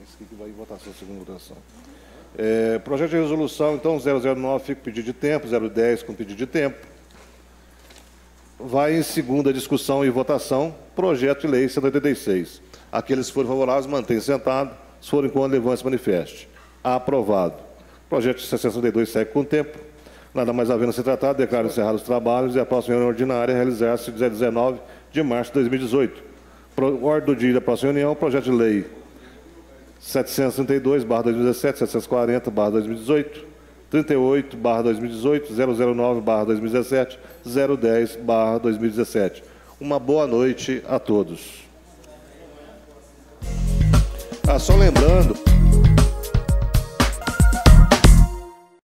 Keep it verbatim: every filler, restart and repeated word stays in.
Esse aqui que vai em votação, segunda votação. É, projeto de resolução, então, zero zero nove fica com pedido de tempo, zero dez com pedido de tempo. Vai em segunda discussão e votação, projeto de lei cento e oitenta e seis. Aqueles que forem favoráveis, mantêm sentado. Se forem contra, levante-se e manifeste. Aprovado. Projeto de sessenta e dois segue com o tempo. Nada mais havendo a ser tratado, declaro encerrados os trabalhos e a próxima reunião ordinária realizar-se dia dezenove de março de dois mil e dezoito. Pro, ordem do dia da próxima reunião, projeto de lei setecentos e trinta e dois barra dois mil e dezessete, setecentos e quarenta barra dois mil e dezoito, trinta e oito barra dois mil e dezoito, zero zero nove barra dois mil e dezessete, zero dez barra dois mil e dezessete. Uma boa noite a todos. Ah, só lembrando...